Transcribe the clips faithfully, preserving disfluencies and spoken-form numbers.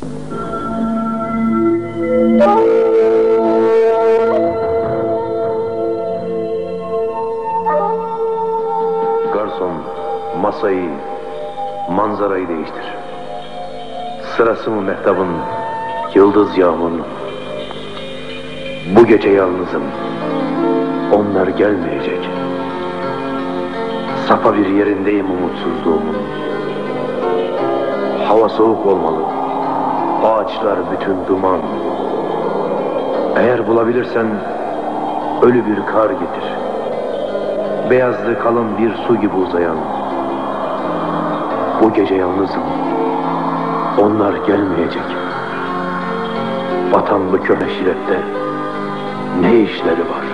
Garson, masayı, manzarayı değiştir. Sırası mı mehtabın, yıldız yağmurlu? Bu gece yalnızım, onlar gelmeyecek. Sapa bir yerindeyim umutsuzluğumun. Hava soğuk olmalı, ağaçlar bütün duman. Eğer bulabilirsen ölü bir kar getir. Beyazlı kalın bir su gibi uzayan. Bu gece yalnızım, onlar gelmeyecek. Batan bu köhne şirette ne işleri var?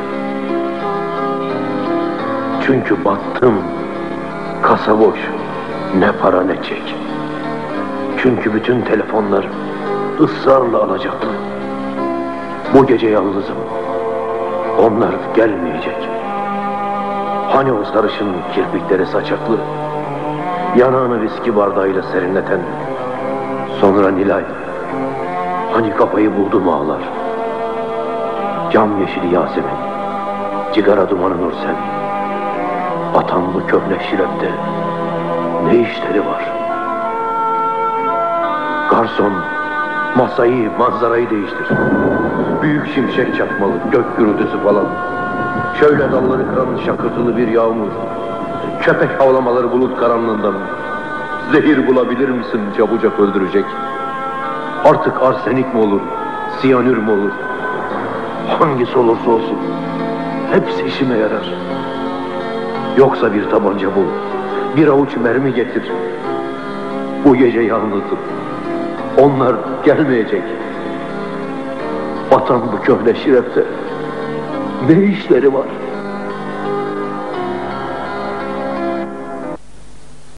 Çünkü battım, kasa boş, ne para ne çek. Çünkü bütün telefonlar ısrarla alacaktı. Bu gece yalnızım, onlar gelmeyecek. Hani o sarışın kirpikleri saçaklı, yanağını viski bardağıyla serinleten, sonra Nilay, hani kafayı buldu mu ağlar? Cam yeşili Yasemin, cigara dumanı Nursen, batan bu köhne şirette ne işleri var? Garson, masayı, manzarayı değiştir. Büyük şimşek çakmalı, gök gürültüsü falan. Şöyle dalları kıran şakırtılı bir yağmur. Köpek havlamaları bulut karanlığında mı? Zehir bulabilir misin çabucak öldürecek? Artık arsenik mi olur, siyanür mü olur? Hangisi olursa olsun, hepsi işime yarar. Yoksa bir tabanca bul, bir avuç mermi getir. Bu gece yalnızım, onlar gelmeyecek. Batan bu köhne şirette ne işleri var?